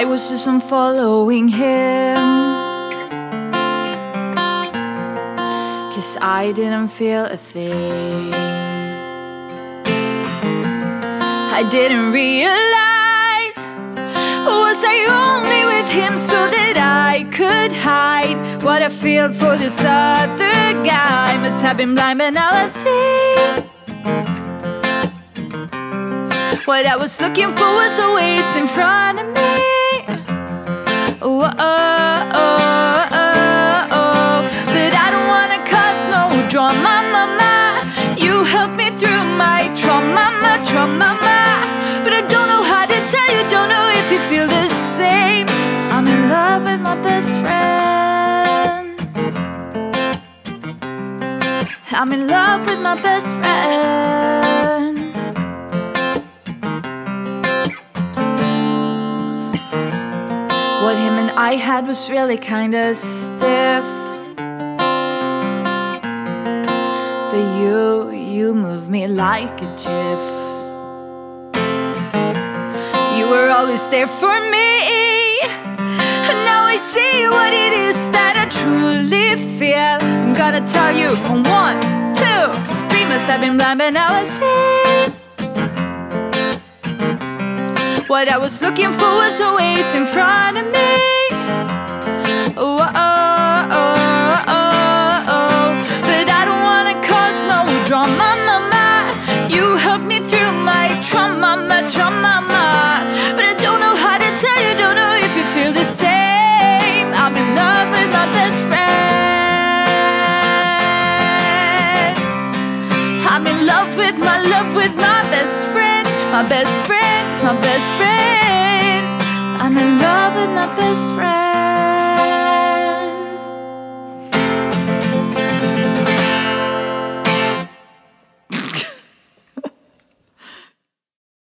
I was just unfollowing him, 'cause I didn't feel a thing. I didn't realize, was I only with him so that I could hide what I feel for this other guy? Must have been blind, but now I see. What I was looking for was always in front of me. Oh, oh, oh, oh, oh. But I don't wanna cause no drama, mama. You helped me through my trauma, trauma. But I don't know how to tell you, don't know if you feel the same. I'm in love with my best friend. I'm in love with my best friend. What him and I had was really kinda stiff, but you moved me like a GIF. You were always there for me, and now I see what it is that I truly feel. I'm gonna tell you on 1, 2, 3. Must have been blind, but now I see. What I was looking for was always in front of me. Oh, oh, oh, oh, oh. But I don't wanna cause no drama, mama. You helped me through my trauma, trauma. But I don't know how to tell you, don't know if you feel the same. I'm in love with my best friend. I'm in love with my best friend. My best friend, my best friend. I'm in love with my best friend.